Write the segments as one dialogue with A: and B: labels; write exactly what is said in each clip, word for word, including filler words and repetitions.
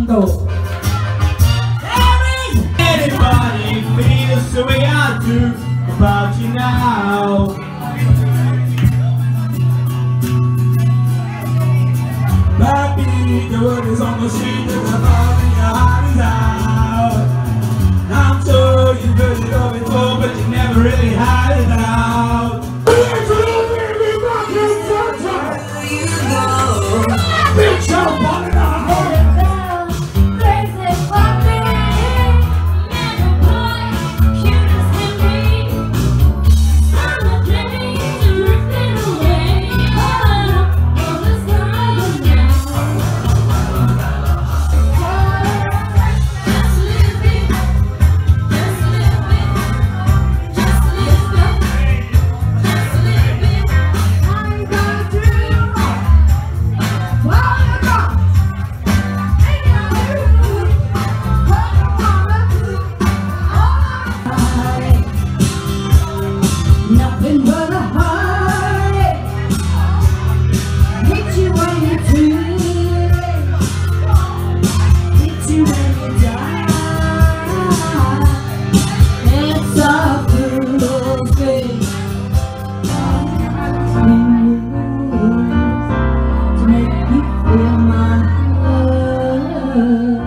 A: Egremont.
B: Anybody feels the way I do about you now? Baby, the word is on the street that the fire in your heart is out. I'm sure you've heard it all before, but you never really had it out. Big show, ball it out.
A: Nothing but a heartache. Hit you when you're too late. Hit you when you die. It's a brutal thing. To make you feel my love.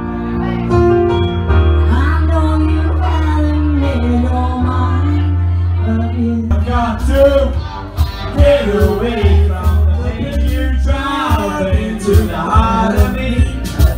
A: I know you haven't made all mine.
B: I've got to get away from the thing you drive into the heart of me.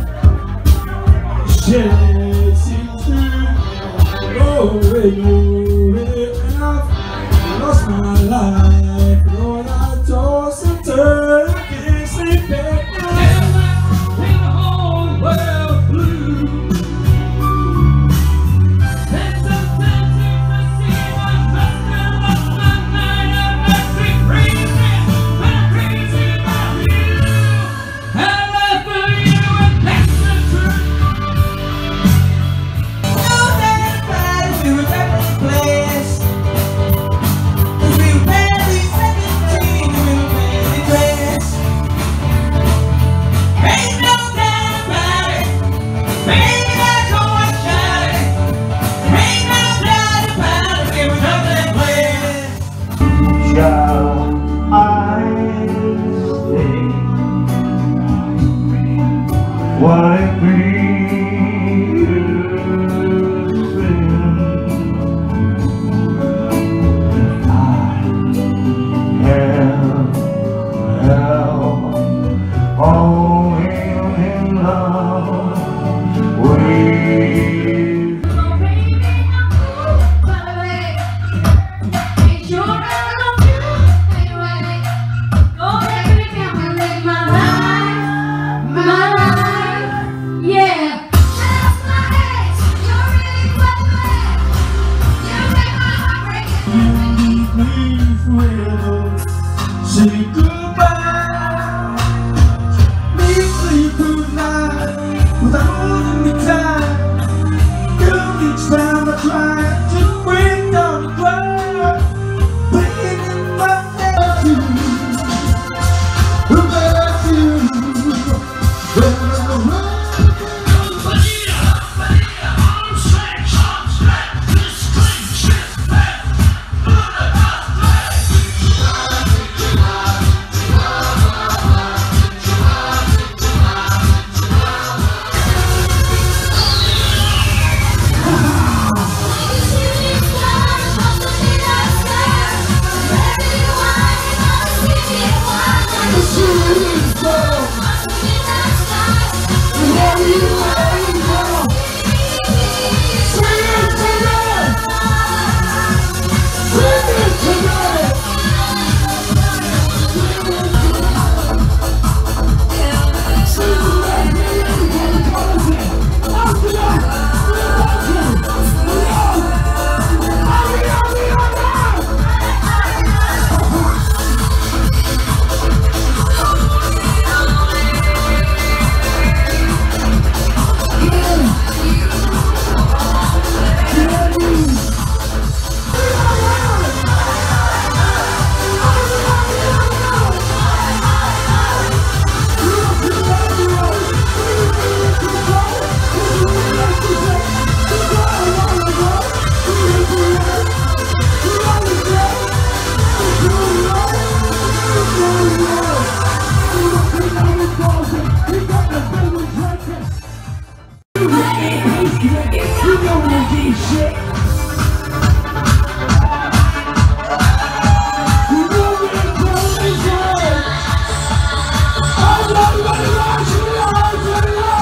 B: Shit, it's true. Oh, when you wake up, I lost my life. Lord, I toss and turn, I can't sleep at night. In the whole world blue. Shall I stay? What it be I have held all in love with.
A: Yeah. You know that deep shit. You know where the ground is at. I love you, I love you, I love you, I love you.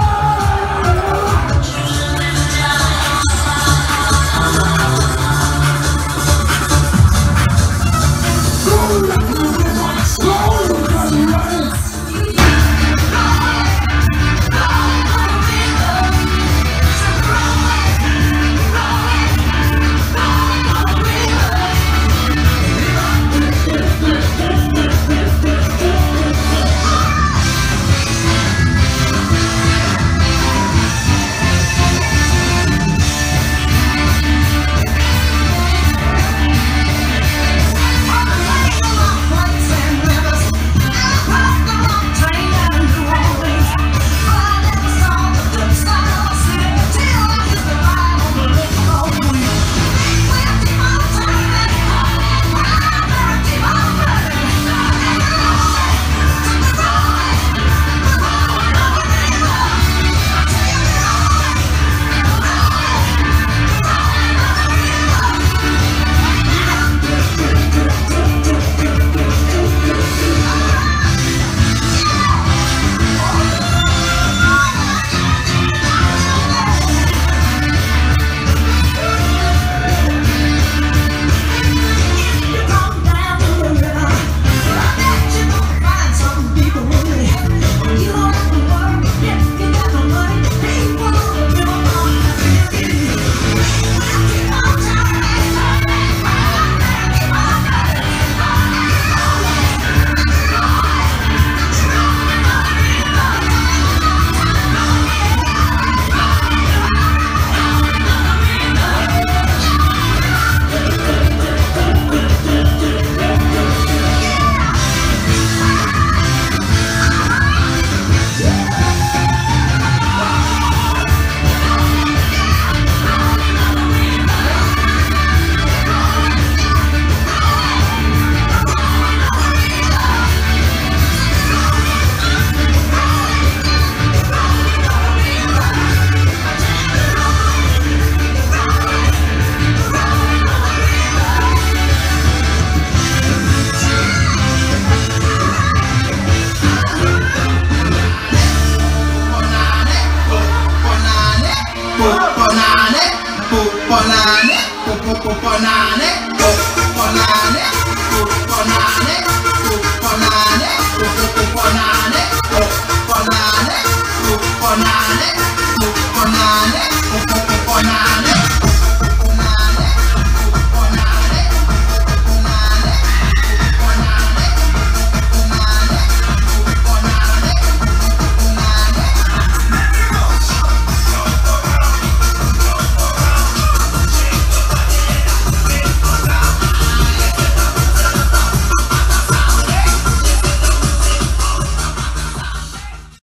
C: Banane, banane, banane, banane.